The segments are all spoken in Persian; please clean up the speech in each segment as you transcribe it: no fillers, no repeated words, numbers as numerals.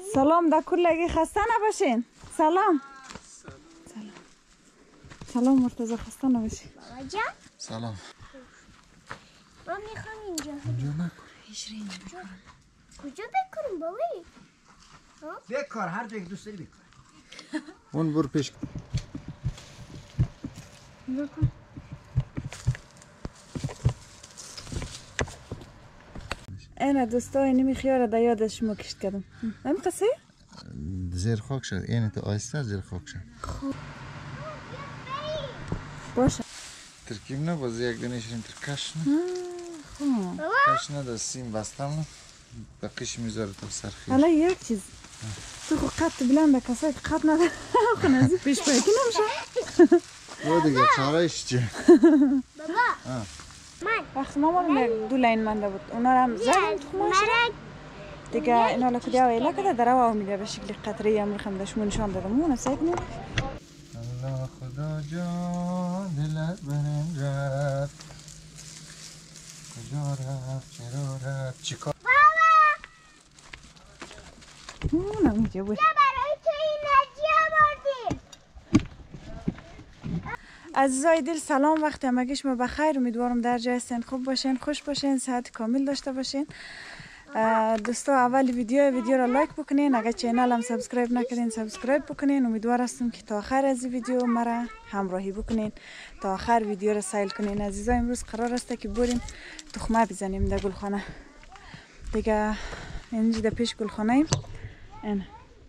سلام در کلگی خسته نباشین. سلام. سلام مرتضی خسته نباشین. بابا جان سلام. ما میخوام اینجا نکن. کجا بکنم بابایی؟ بکار هر جایی که دوست داری بکار. اون برو پیش. اینا دوستای نمی خیاره در یادش شما کشت کردم. نمی قصه؟ زیر خاک شد. این تو آیسته زیر خاک شد. باشه. ترکیب نه باز یک دنیا شدیم ترکش نه. کش نه در سیم بستم نه. بقیش میذاره تو سرخیش. حالا یک چیز. تو خو قط بلند کسایی که قط نداره. خو نزدیک پیش پایی که نمیشه. او دیگه چارهش چیه؟ بابا وقت مامانم یک دو لین منده بود. اونا رو هم زدیم تو خماش. دیگه اینا لکه دیگه ویلا کده در او میده به شکل قطری هم میخوام داشتمون نشان دادم. اون سعید نیم. الله خدا جان دلت برم رفت. کجا رفت چرا رفت چیکار؟ اونم اینجا بود. برای تو این نجی آوردیم. عزیزای دل سلام، وقت همگی شما بخیر. امیدوارم در جای هستین، خوب باشین، خوش باشین، صحت کامل داشته باشین. دوستا اول ویدیو را لایک بکنین، اگر چینل هم سابسکرایب نکردین سابسکرایب بکنین. امیدوار هستم که تا آخر از این ویدیو مرا همراهی بکنین، تا آخر ویدیو را سایل کنین. عزیزای امروز قرار است که بریم تخمه بزنیم در گلخانه. دیگه اینجا در پیش گلخانه ایم. این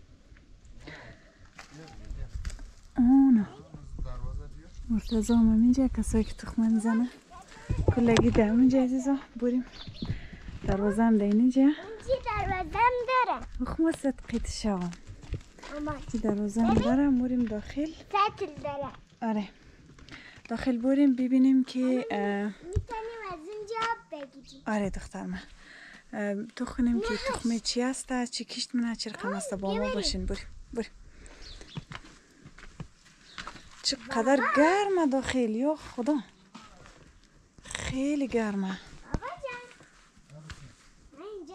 اونه مرتضی هم اینجا کسایی که تخمه میزنه کلگی در اونجا. عزیزا بریم. دروازه هم در اینجا. اینجا دروازه هم داره. تخمه صدقیت شوام. اما دروازه هم داره. بریم داخل. سطل داره. آره داخل بریم ببینیم که میتونیم از اینجا بگیریم. آره دختر من تو خونیم که تخمه چی هسته، چی کشت منه، چی رقم هسته. با ما باشین. بریم. چقدر گرمه داخل. یا خدا خیلی گرمه. بابا جان من اینجا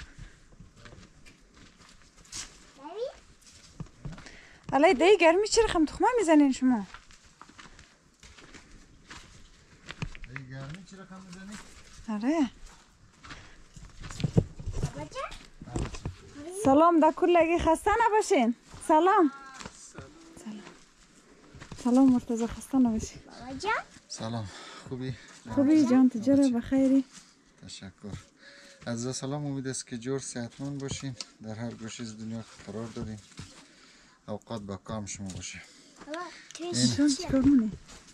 ببین. الان دی گرمی چی رقم تخمه میزنین شما؟ گرمی چی رقم میزنی؟ آره. بابا جان سلام در کلگی خسته نباشین. سلام مرتضی خسته نباشین. بابا جان سلام خوبی؟ خوبی جان تجاره بخیری؟ تشکر. عزیزا سلام، امید است که جور صحتمند باشین. در هر گوشه از دنیا قرار دارین. اوقات با کام شما باشه. بابا شما چیکار مونی؟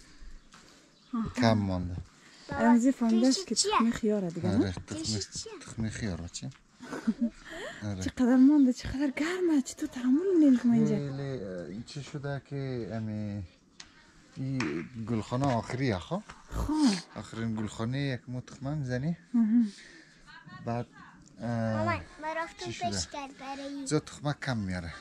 کم مانده. امزی فهمیدش که تخمه خیاره دیگه نه؟ آره تخمه خیاره چی؟ آره. چقدر مانده، چقدر گرمه. چطور تحمل می‌کنین شما اینجا؟ این چه شده که امی این گلخانه آخریه خب؟ آخرین گلخانه یک مو تخمه میزنی؟ بعد مامان ما رفتم چی شده؟ پیش کرد برای زیاد تخمه کم میاره.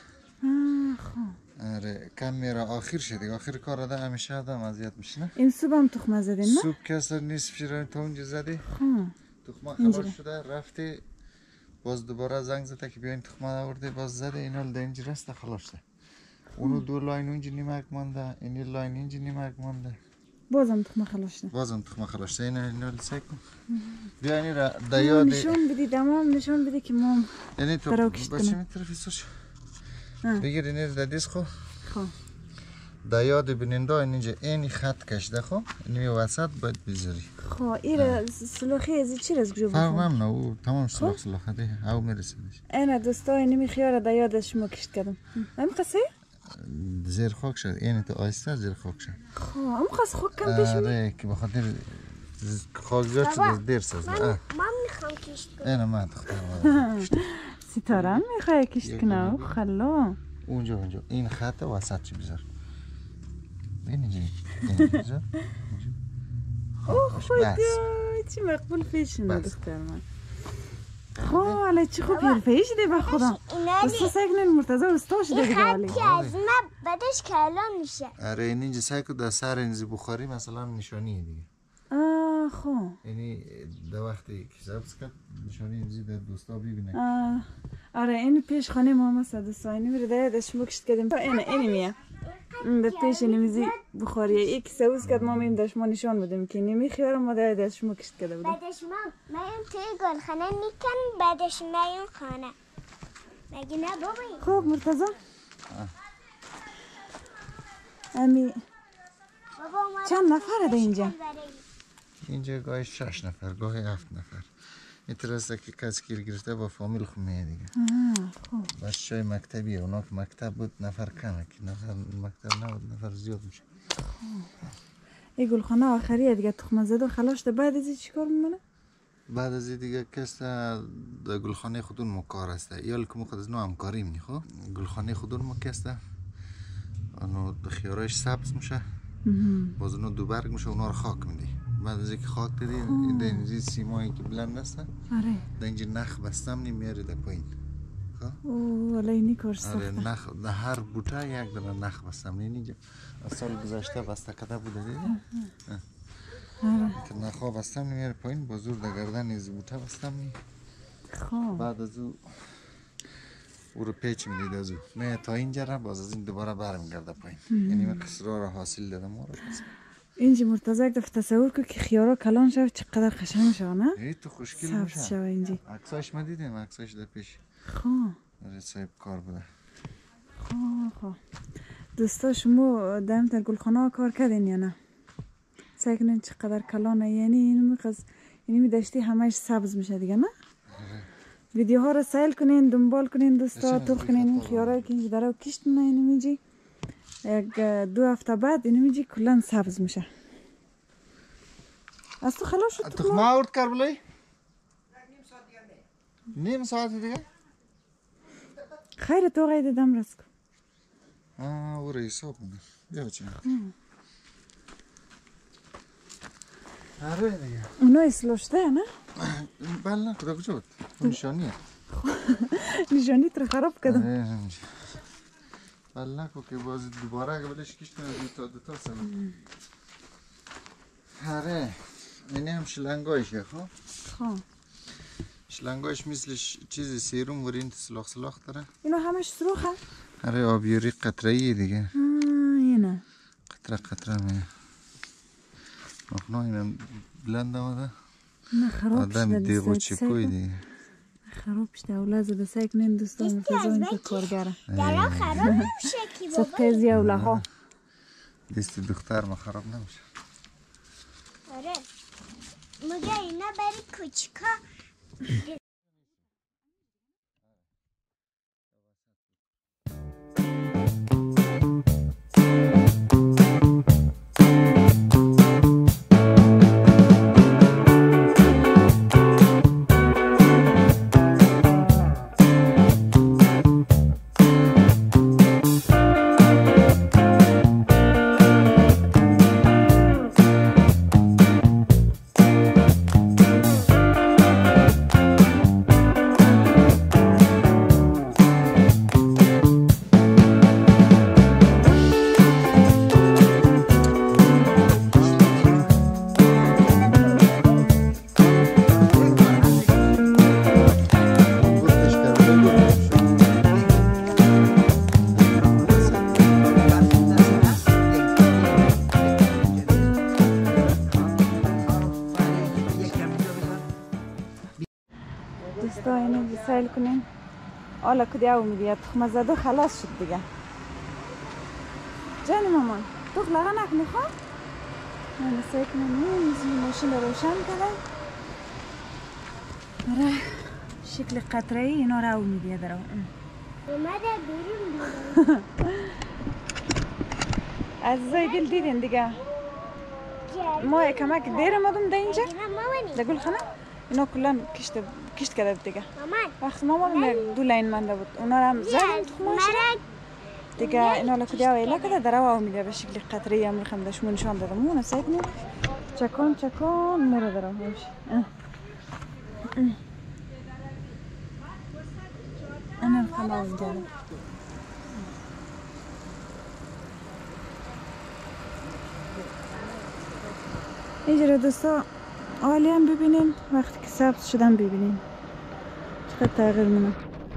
آره کم میاره. آخر شده آخر کار آده همیشه آدم اذیت میشه نه؟ این صبح هم تخمه زدین نه؟ صبح کسر نیست شیرین تا اونجا زدی؟ تخمه خلاص شده رفتی باز دوباره زنگ زده که بیاین تخمه آورده باز زده. اینا در اینجا رسته خلاص شده. اونو دو لاین اونجا نیمک مانده، اینی لاین اینجا نیمک مانده. بازم تخمه خلاص شده. بازم تخمه خلاص شده. اینا لسه کن. بیا اینی را دیاد نشون بدی دمام نشون بدی که مام یعنی تو درو کشت باشه کنم. میترفی سوش بگیر اینی را دادیس خو خب دیاد بیننده اینجا اینی خط کشده خو اینی وسط باید بذاری. خب این سلوخی از چی رز گجو فرق بخون؟ هم نه او تمام سلوخ ده او میرسیدش. اینا دوستای نمی خیاره در یادش شما کشت کردم. نمی قصه؟ زیر خاک شد. این تو آیسته زیر خاک شد. خب هم خواست خوک کم پیش می؟ آره که بخاطر خاک زیاد شد دیر ساز. من میخوام کشت کنم. اینو من دخترم ستاره هم میخواه کشت کنه. خلا اونجا این خط وسط چی بذار. بین اینجا بذار. اوه خدا چی مقبول پیشونه دختر من. خب حالا چی خوب حرفه‌ای شده به خدا. دوستا سگنین مرتضی استا شده دیگه حالی. خطی از ما بعدش کلان میشه. آره این اینجا سعی کن در سر اینجا بخاری مثلا نشانیه دیگه. خو یعنی در وقتی که سبز کرد نشانی اینجی در دوستا ببینه. آره این پیش خانه ما مثلا دوستانی میره داشت مکشت کردیم اینی میه به پیش نمیزی بخاری یک سوز کرد ما میم داشت ما نشان بدیم که نمی خیار ما داشت مکشت کرده بودیم. بعدش ما این توی گلخانه میکن بعدش میون خانه مگه نه بابایی؟ خب مرتضی امی چند نفره ده اینجا؟ اینجا گاهی 6 نفر گاهی 7 نفر. این ترسته که کسی گیر گرفته با فامیل خونه دیگه. خب بس شای مکتبیه اونا که مکتب بود نفر کمه که نفر مکتب نبود نفر زیاد میشه. این گلخانه آخریه دیگه تخم زده و خلاش ده بعد از این چیکار میمونه؟ بعد از این دیگه کس در گلخانه خودون ما کار هسته یا که ما خود از نو همکاری منی خب گلخانه خودون ما کسته اونو خیارش سبز میشه باز اونو دو برگ میشه اونا رو خاک میدی بعد از اینکه خاک دیدی این در اینجی سیمایی که بلند هسته آره در اینجا نخ بستم میاری در پایین اوه ولی اینی کار آره سخته نخ در هر بوته یک دونه نخ بستم اینجا از سال گذشته بسته کده بوده دیدی که نخوا بستم میاره پایین با زور در گردن از بوته بستم خب بعد از او رو پیچ میدید از او نه تا اینجا را باز از این دوباره برمیگرده پایین یعنی من قصرها را حاصل دادم ما رو اینجا مرتضی یک دفعه تصور که خیارا کلان شد چقدر قشنگ شد نه؟ ای تو خوشگل سبز میشه شد اینجا عکساش ما دیدیم عکساش در پیش خب آره صاحب کار بوده خب دوستا شما دائم در گلخانه کار کردین یا نه؟ سعی کنین چقدر کلانه یعنی اینو میخواست یعنی میداشتی همش سبز میشه دیگه نه؟ ویدیوها رو سیل کنین دنبال کنین دوستا تو کنین این خیارایی که اینجا داره کشت نه اینو میجی یک 2 هفته بعد اینو میجی کلان سبز میشه از تو خلاص شد تخمه آورد کربلای؟ نیم ساعت دیگه؟ خیر تو غیر دم رس کن او را حساب میده بیا بچه آره دیگه اونا اصلاحشده نه؟ بله نه کدا کجا بود؟ نشانیه نشانی تر خراب کردم آره همینجا بله نکو که باز دوباره اگه بلش کشتن دوتا سمید آره اینه هم شلنگایشه خب خب شلنگایش مثل چیز سیروم ورین سلاخ داره اینا همش سروخه؟ آره آبیوری قطره‌ایه دیگه اینه قطره میه مخنا اینم بلند آمده نه خراب شده آدم دیگ و چپوی دیگه خراب شده اولا زده سعی کنین دوستان مرتضی اینجا کارگره درا خراب نمیشه کی بابا صدقه زی اوله ها دست دختر ما خراب نمیشه آره مگه اینا برای کوچیکا دوستا اینو سیل کنین حالا کدی او میدید تخم زده خلاص شد دیگه جانی مامان تو خلاقه نکنی خواه؟ من سیل کنین این ماشین رو روشن کردن آره شکل قطره ای اینا رو او میدید رو اومده بیرون عزیزای دل دیدین دیگه ما کمک دیر مادم ده اینجا ده گلخانه اینا کلان کشت کرده بود دیگه وقتی مامان دو لین منده بود اونا رو هم زدن تخماش دیگه اینا لکدی او ایلا کده در او میده به شکل قطره هم میخوام داشت نشان دادم مونه سعی کنیم چکان مورا دارم باشه انا خلاص جالب اینجا دوستا عالی هم ببینین، وقتی که سبز شدن ببینین چقدر تغییر می‌کنه.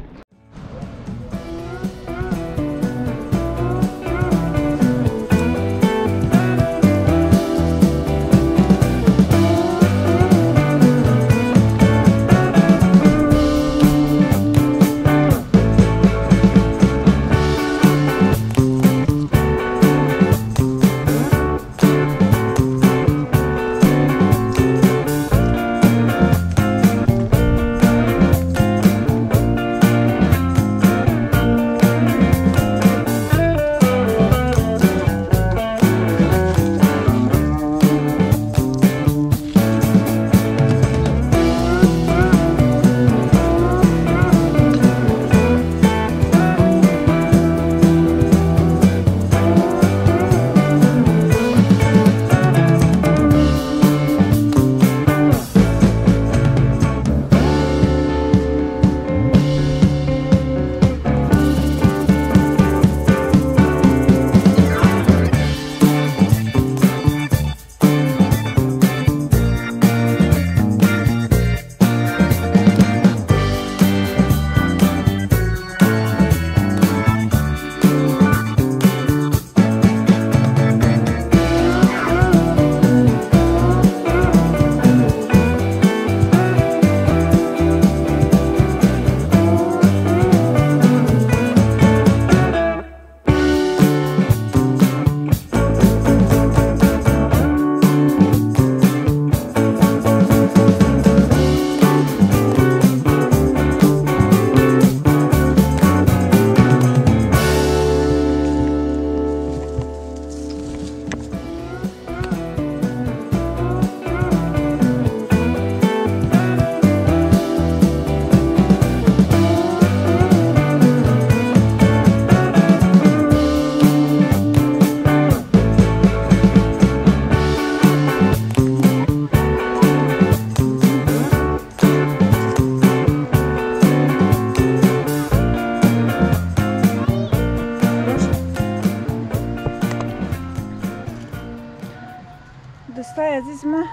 دوستای عزیز ما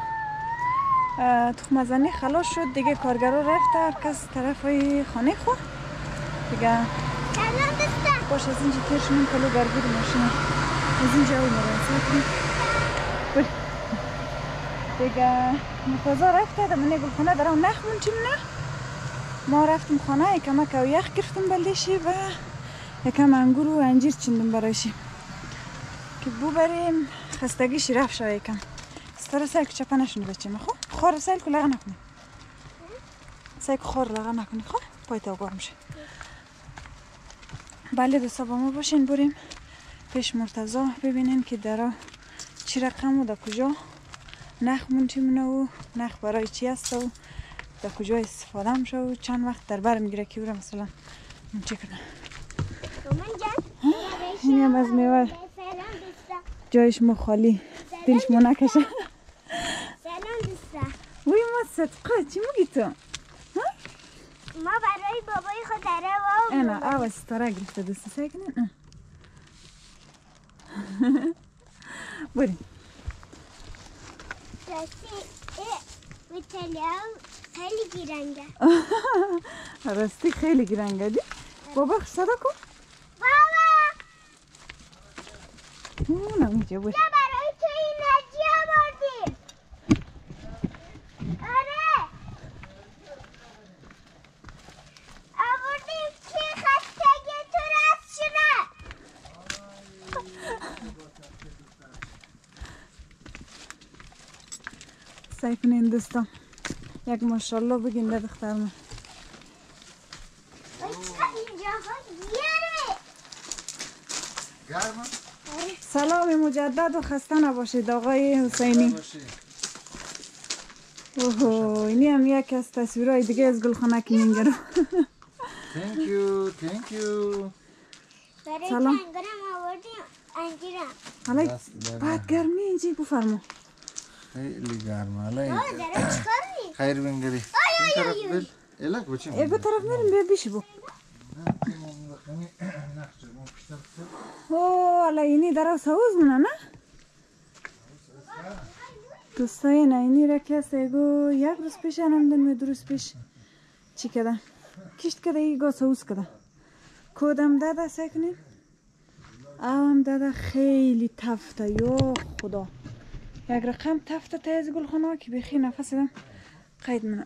تخم زنی خلاص شد دیگه، کارگرا رفت هر کس طرفای خانه خو دیگه. باش از اینجا تیر شونیم کلو برگیر ماشین از اینجا او مرانسا کنیم دیگه. مفازا رفته ده منه گلخونه داره و نخمون چیم نه. ما رفتم خانه یکم و یخ گرفتم بلدشی و یکم انگور و انجیر چندم برایشی که بو بریم خستگیشی رفت شا یکم. ستاره سعی که چپه نشونه بچیم. خب خور سعی که لغه نکنی، سعی که خور لغه نکنی. خب پایت آگار میشه. بله دوستا با ما باشین بریم پیش مرتضی ببینین که درا چی رقم و در کجا نخمون چی منه و نخ برای چی هست و در کجا استفاده میشه و چند وقت در بر میگیره که بره مثلا من چی کنه. این هم از میوه جایش مو خالی دلش مو نکشه. سلام دوستا. وی ما صدقه چی میگی تو؟ ما برای بابای خود داره و اینا آوا ستاره گرفته دوستا سعی کنین. بریم. خیلی گیرنگه. راستی خیلی گیرنگه دی. بابا صدا کن. بابا نمیشه بود. بیا برای تو این هدیه آوردیم. آره آوردیم که خستگی تو رست شده. سعی کنین دوستان یک ماشاءالله بگین ده دختر من. سلام مجدد و خسته نباشید آقای حسینی. اوه اینی هم یک از تصویرهای دیگه از گلخانه که میگیرم. Thank you. برای سلام. انگورم آوردیم انگیرم. حالا بعد گرمی اینجا بفرما. خیلی گرمه. حالا بابا داره چیکار می‌کنی؟ خیر بنگری. این طرف بل. الک بچم. ایگو طرف میریم بیا بیشی بو. اوه حالا اینی در سوز مونه نه؟ دوستای نینی را کسی گو یک روز پیش نمیدونم 2 روز پیش چی کده کشت کده ای گو سوز کده کودم داده سکنین هم داده خیلی تفته یا خدا یک رقم تفته تایز گل خونه که بخی نفس دم قید منه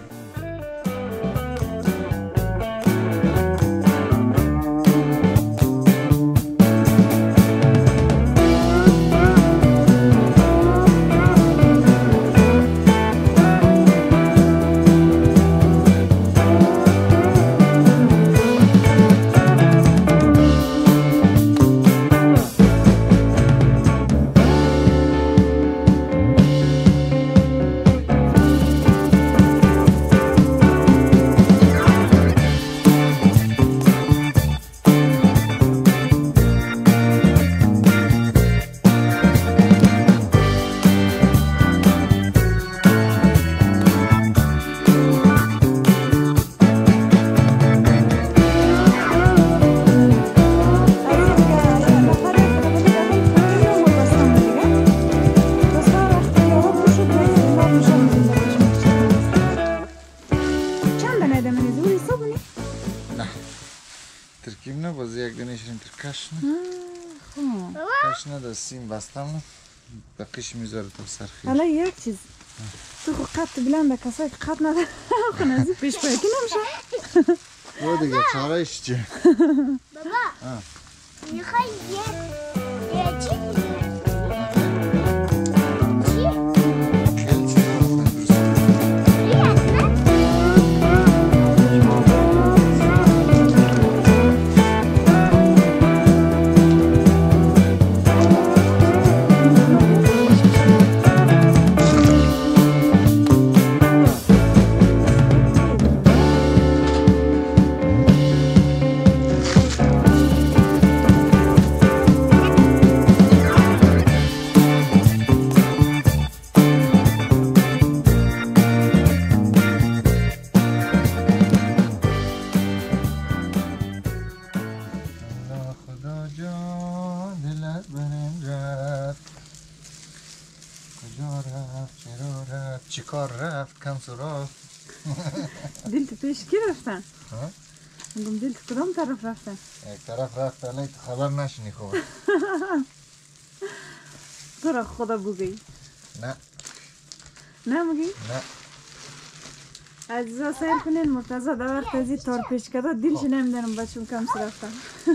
نه سیم بستم بقیش میذاره تو سرخی حالا یک چیز تو خو قط بلند کسایی که قط نداره خونه از پیش پایی که نمیشه او دیگه چارهش چیه بابا میخوای یه چی چیکار رفت کم سراغ دل تو پیش کی رفتن؟ میگم دل تو کدام طرف رفتن؟ یک طرف رفت علی تو خبر نشنی خوب تو را خدا بگی نه نمیگی؟ نه عزیزا سیر کنین مرتضی در وقت ازی تار پیش کده دلش نمیدنم بچون کم سر رفتن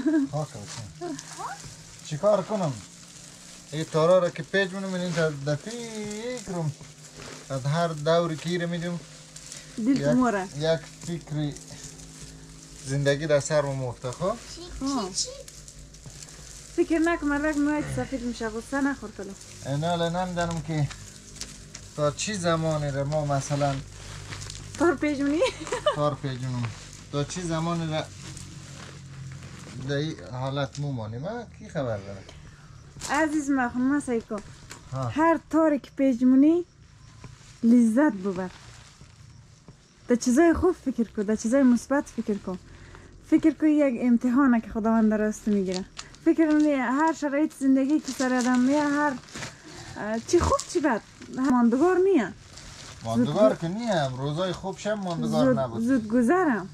چیکار کنم؟ این تارا را که پیج منم این در فکرم از هر دوری که ایره میدیم دل موره یک فکری زندگی در سر مفته خواه چی فکر نکن مرک موید سفید میشه غصه نخور کلو اینا نمیدانم که تا چی زمانی را ما مثلا تار پیجونی تار پیجونم تا چی زمانی را در این حالت مومانیم کی خبر داره عزیز مخون سیکو هر تاری که پیجمونی لذت ببر در چیزای خوب فکر کن در چیزای مثبت فکر کن فکر کن یک امتحانه که خداوند راست میگیره فکر کنی هر شرایط زندگی که سر آدم میه هر چی خوب چی بد ماندگار نیه ماندگار که نیه روزای خوبش هم ماندگار نبود زود گذرم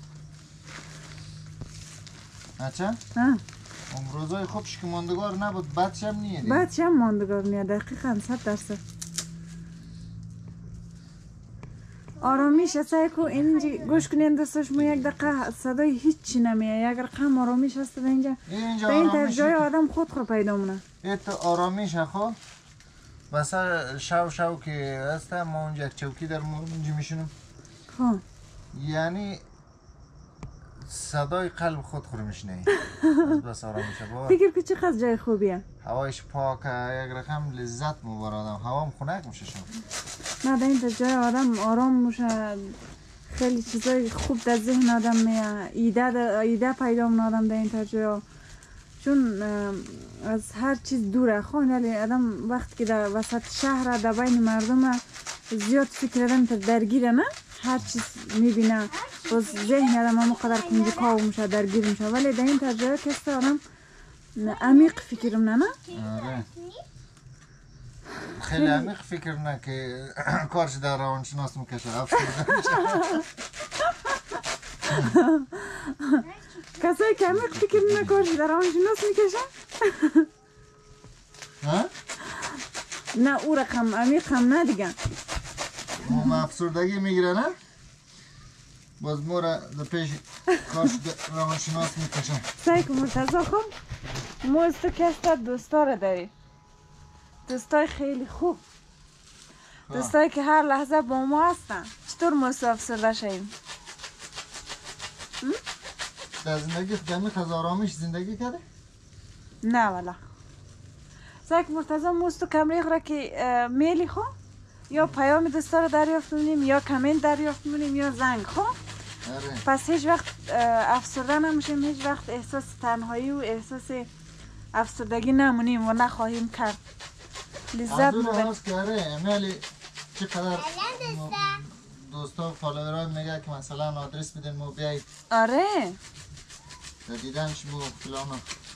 اچه؟ اون روزای خوبش که ماندگار نبود بدش هم نیه دیگه بدش هم ماندگار نیه دقیقا 100% آرامیش سعی کو اینجا گوش کنین دستش مو یک دقیقه صدای هیچی نمیه یک رقم آرامیش هست در اینجا این جای آدم خود خور پیدا مونه این تو آرامیش خو مثلا شو که هست ما اونجا یک چوکی در اونجا میشونم یعنی صدای قلب خود خور میشنه بس آرامیشه فکر که چقدر جای خوبیه هوایش پاکه یک رقم لذت مبار آدم هوام خنک میشه شما نه در این جای آدم آرام میشه خیلی چیزای خوب در ذهن آدم میه ایده پیدا من آدم در این جای چون از هر چیز دوره خون ولی آدم وقتی که در وسط شهر در بین مردم زیاد فکر آدم درگیره نه هر چیز میبینه باز ذهن آدم همه قدر کنجکاو میشه درگیر میشه ولی در این تجربه که آدم عمیق فکرم نه آره خیلی عمیق فکر نه که کارش در روانشناس میکشه افسرده میشه. کسایی که عمیق فکر نه کارش در روانشناس میکشن. ها؟ نه او رقم عمیق هم نه دیگه. ما افسردگی میگیره نه؟ باز مورا در پیش کارش در روانشناس میکشن. سعی کن مرتضی خب ما از تو که دوستا رو داری. دوستای خیلی خوب. دوستایی که هر لحظه با ما هستن. چطور ما افسرده شدیم؟ در زندگی دمی آرامش زندگی کرده؟ نه والا. سعی کن مرتضی ما از تو کمری را که میلی خو یا پیام دوستا رو دریافت می‌کنیم یا کامنت دریافت می‌کنیم یا زنگ خو. پس هیچ وقت افسرده نمیشیم، هیچ وقت احساس تنهایی و احساس افسردگی نمونیم و نخواهیم کرد. لذت میبریم. امیلی چقدر دوستا و فالووران میگه که مثلا آدرس بدین ما بیایید. آره. دیدن شما فلانا.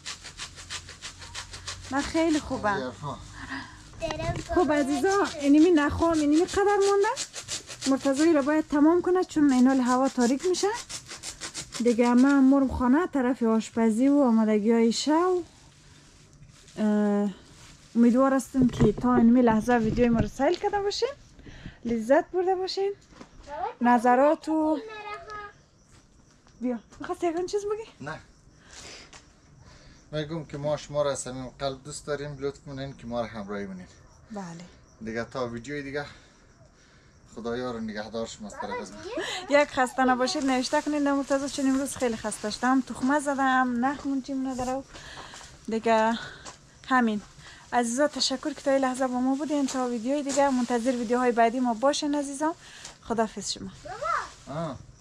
نه خیلی خوبه. خب عزیزا اینمی نخوام اینمی قدر مونده. مرتضی رو باید تمام کنه چون اینال هوا تاریک میشه دیگه. همه مرم خانه طرف آشپزی و آمادگی های شو. امیدوار هستم که تا اینمی لحظه ویدیوی ما رو سیل کرده باشین، لذت برده باشین. نظرات و بیا میخواستی یکان چیز بگی؟ نه میگم که ما شما را از صمیم قلب دوست داریم، لطف کنین که ما را همراهی کنین. بله دیگه تا ویدیوی دیگه خدایا رو نگهدار شما است. یک خسته نباشید نوشته کنید مرتضی چون امروز خیلی خسته شدم، تخمه زدم، نخمون چیم نداره دیگه. همین عزیزا تشکر که تا این لحظه با ما بودین. تا ویدیوی دیگه منتظر ویدیوهای بعدی ما باشین عزیزان. خداحافظ شما.